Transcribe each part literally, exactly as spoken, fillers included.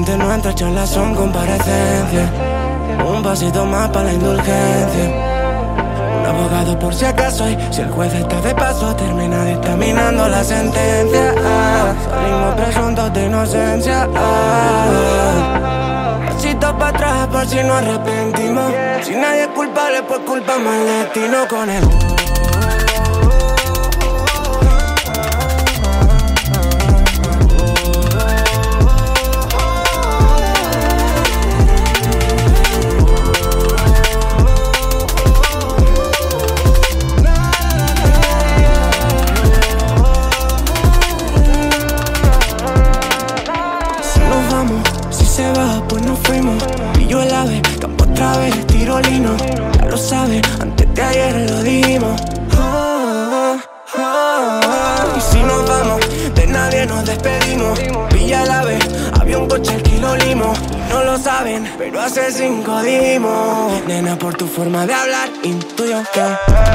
Últimamente nuestras charlas son comparecencias. Un pasito más para la indulgencia. Un abogado por si acaso, y si el juez está de paso, termina dictaminando la sentencia. Ah, salimos presuntos de inocencia. Ah, pasito para atrás por si nos arrepentimos. Si nadie es culpable, pues culpamos al destino con él. Si se va, pues nos fuimos. Y yo el ave, campo otra vez, tiro lino. Ya lo sabes, antes de ayer lo dijimos. Oh, oh, oh. Y si nos vamos, de nadie nos despedimos. Villa el ave, había un coche al kilo limo. No lo saben, pero hace cinco dimos. Nena, por tu forma de hablar, intuyo que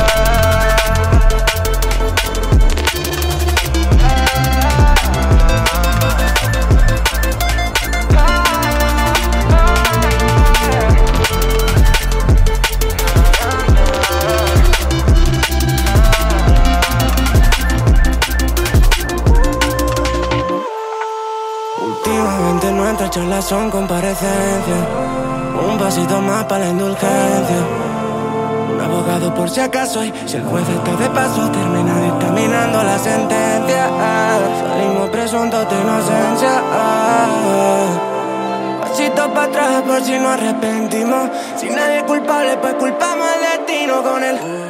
últimamente nuestras charlas son comparecencias. Un pasito más para la indulgencia. Un abogado por si acaso, y si el juez está de paso, termina dictaminando la sentencia. Ah, salimos presuntos de inocencia. Ah, pasito para atrás por si nos arrepentimos. Si nadie es culpable, pues culpamos al destino con él.